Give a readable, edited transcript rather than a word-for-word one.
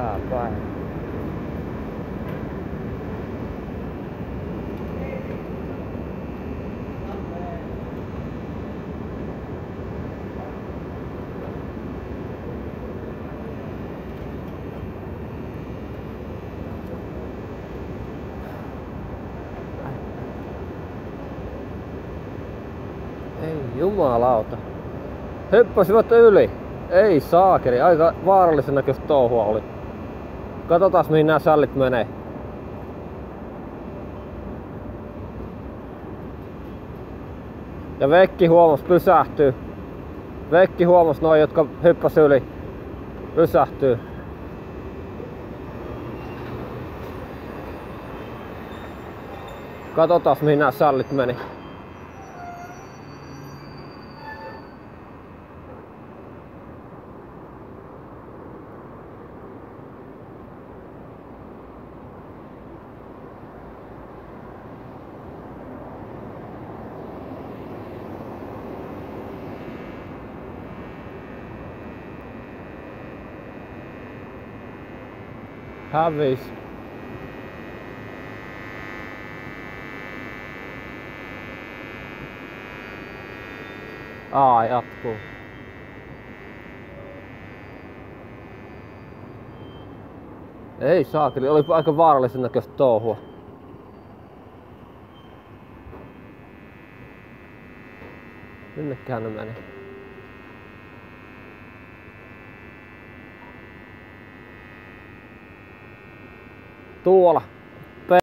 Tää päin. Ei jumalauta. Hyppäsivät yli. Ei saakeli, aika vaarallisen näköistä touhua oli. Katsotaan mihin nämä sällit menee. Ja Vekki huomas pysähtyy. Vekki huomas noin, jotka hyppäs yli. Pysähtyy. Katsotaan mihin nämä sällit meni. Hävis. Jatkuu. Ei saakeli, oli aika vaarallisen näköistä touhua. Minnekähän ne meni? Tuolla.